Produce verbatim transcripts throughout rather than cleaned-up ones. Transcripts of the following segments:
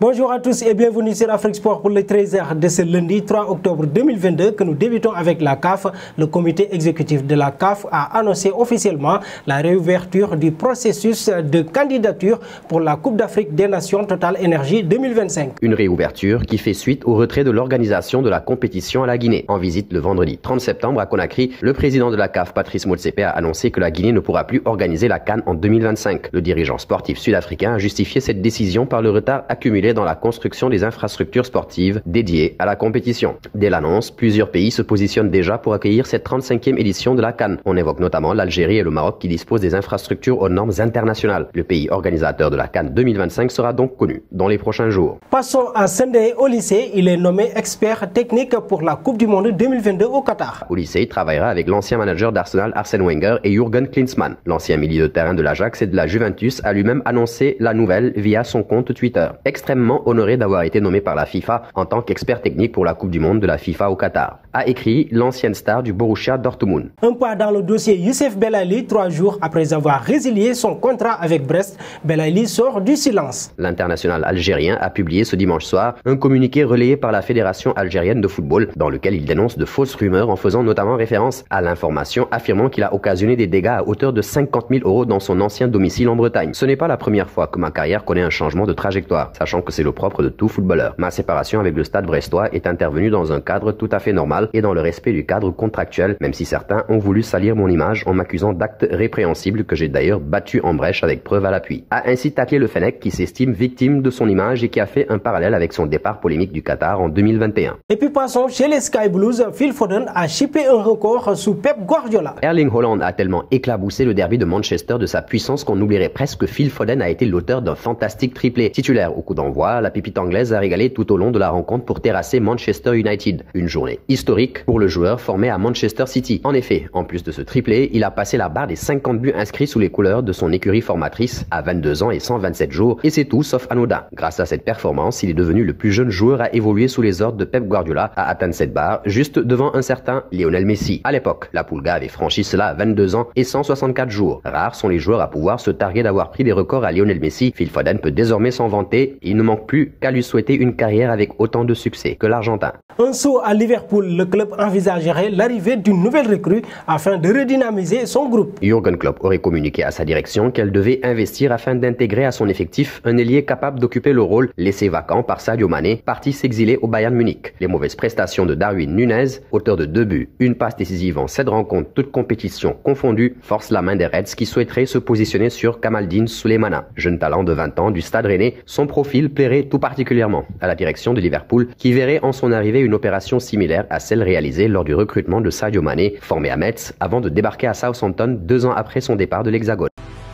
Bonjour à tous et bienvenue sur Afrique Sport pour les treize heures de ce lundi trois octobre deux mille vingt-deux que nous débutons avec la C A F. Le comité exécutif de la C A F a annoncé officiellement la réouverture du processus de candidature pour la Coupe d'Afrique des Nations Total Énergie deux mille vingt-cinq. Une réouverture qui fait suite au retrait de l'organisation de la compétition à la Guinée. En visite le vendredi trente septembre à Conakry, le président de la C A F, Patrice Motsepe, a annoncé que la Guinée ne pourra plus organiser la CAN en deux mille vingt-cinq. Le dirigeant sportif sud-africain a justifié cette décision par le retard accumulé dans la construction des infrastructures sportives dédiées à la compétition. Dès l'annonce, plusieurs pays se positionnent déjà pour accueillir cette trente-cinquième édition de la CAN. On évoque notamment l'Algérie et le Maroc qui disposent des infrastructures aux normes internationales. Le pays organisateur de la CAN deux mille vingt-cinq sera donc connu dans les prochains jours. Passons à Sunday au lycée. Il est nommé expert technique pour la Coupe du Monde deux mille vingt-deux au Qatar. Au lycée, il travaillera avec l'ancien manager d'Arsenal Arsène Wenger et Jürgen Klinsmann. L'ancien milieu de terrain de l'Ajax et de la Juventus a lui-même annoncé la nouvelle via son compte Twitter. Extrêmement honoré d'avoir été nommé par la FIFA en tant qu'expert technique pour la Coupe du Monde de la FIFA au Qatar, a écrit l'ancienne star du Borussia Dortmund. Un pas dans le dossier Youssef Belaïli, trois jours après avoir résilié son contrat avec Brest, Belaïli sort du silence. L'international algérien a publié ce dimanche soir un communiqué relayé par la Fédération algérienne de football dans lequel il dénonce de fausses rumeurs en faisant notamment référence à l'information affirmant qu'il a occasionné des dégâts à hauteur de cinquante mille euros dans son ancien domicile en Bretagne. Ce n'est pas la première fois que ma carrière connaît un changement de trajectoire, sachant que c'est le propre de tout footballeur. Ma séparation avec le Stade brestois est intervenue dans un cadre tout à fait normal et dans le respect du cadre contractuel, même si certains ont voulu salir mon image en m'accusant d'actes répréhensibles que j'ai d'ailleurs battu en brèche avec preuve à l'appui. A ainsi taclé le Fennec qui s'estime victime de son image et qui a fait un parallèle avec son départ polémique du Qatar en deux mille vingt et un. Et puis passons chez les Sky Blues. Phil Foden a chippé un record sous Pep Guardiola. Erling Haaland a tellement éclaboussé le derby de Manchester de sa puissance qu'on oublierait presque que Phil Foden a été l'auteur d'un fantastique triplé. Titulaire au coup d'envoi, la pépite anglaise a régalé tout au long de la rencontre pour terrasser Manchester United. Une journée historique pour le joueur formé à Manchester City. En effet, en plus de ce triplé, il a passé la barre des cinquante buts inscrits sous les couleurs de son écurie formatrice à vingt-deux ans et cent vingt-sept jours, et c'est tout sauf anodin. Grâce à cette performance, il est devenu le plus jeune joueur à évoluer sous les ordres de Pep Guardiola à atteindre cette barre, juste devant un certain Lionel Messi. À l'époque, la Pulga avait franchi cela à vingt-deux ans et cent soixante-quatre jours. Rares sont les joueurs à pouvoir se targuer d'avoir pris des records à Lionel Messi. Phil Foden peut désormais s'en vanter et il ne manque plus qu'à lui souhaiter une carrière avec autant de succès que l'Argentin. Un saut à Liverpool, le club envisagerait l'arrivée d'une nouvelle recrue afin de redynamiser son groupe. Jürgen Klopp aurait communiqué à sa direction qu'elle devait investir afin d'intégrer à son effectif un ailier capable d'occuper le rôle laissé vacant par Sadio Mané, parti s'exiler au Bayern Munich. Les mauvaises prestations de Darwin Nunez, auteur de deux buts, une passe décisive en sept rencontres, toutes compétitions confondues, forcent la main des Reds qui souhaiteraient se positionner sur Kamaldeen Souleymana. Jeune talent de vingt ans du Stade Rennais, son profil plairait tout particulièrement à la direction de Liverpool qui verrait en son arrivée une opération similaire à celle réalisée lors du recrutement de Sadio Mané, formé à Metz, avant de débarquer à Southampton deux ans après son départ de l'Hexagone.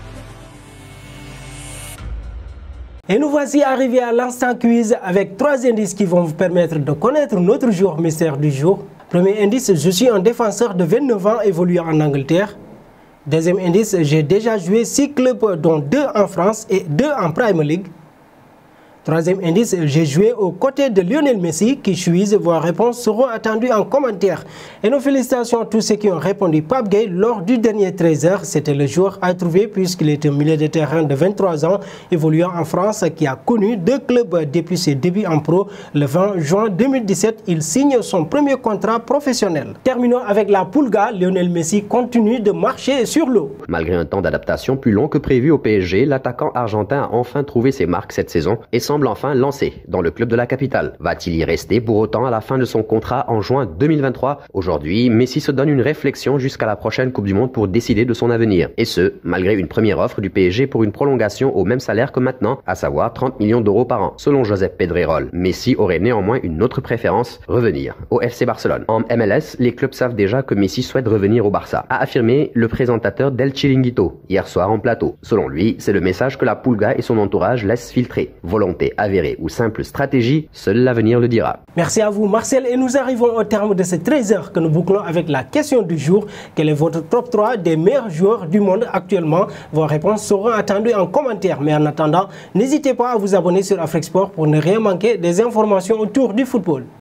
Et nous voici arrivés à l'instant quiz avec trois indices qui vont vous permettre de connaître notre joueur mystère du jour. Premier indice, je suis un défenseur de vingt-neuf ans évoluant en Angleterre. Deuxième indice, j'ai déjà joué six clubs dont deux en France et deux en Premier League. Troisième indice, j'ai joué aux côtés de Lionel Messi qui chuise. Vos réponses seront attendues en commentaire. Et nos félicitations à tous ceux qui ont répondu Pape Gueye lors du dernier treize heures. C'était le joueur à trouver puisqu'il est un milieu de terrain de vingt-trois ans évoluant en France qui a connu deux clubs depuis ses débuts en pro. Le vingt juin deux mille dix-sept, il signe son premier contrat professionnel. Terminons avec la Pulga. Lionel Messi continue de marcher sur l'eau. Malgré un temps d'adaptation plus long que prévu au P S G, l'attaquant argentin a enfin trouvé ses marques cette saison et semble enfin lancé dans le club de la capitale. Va-t-il y rester pour autant à la fin de son contrat en juin deux mille vingt-trois? Aujourd'hui, Messi se donne une réflexion jusqu'à la prochaine Coupe du Monde pour décider de son avenir. Et ce, malgré une première offre du P S G pour une prolongation au même salaire que maintenant, à savoir trente millions d'euros par an. Selon Josep Pedrerol, Messi aurait néanmoins une autre préférence, revenir au F C Barcelone. En M L S, les clubs savent déjà que Messi souhaite revenir au Barça, a affirmé le présentateur d'El Chiringuito hier soir en plateau. Selon lui, c'est le message que la Pulga et son entourage laissent filtrer. Volonté avérée ou simple stratégie, seul l'avenir le dira. Merci à vous Marcel et nous arrivons au terme de ces treize heures que nous bouclons avec la question du jour. Quel est votre top trois des meilleurs joueurs du monde actuellement? Vos réponses seront attendues en commentaire. Mais en attendant, n'hésitez pas à vous abonner sur Afrique Sport pour ne rien manquer des informations autour du football.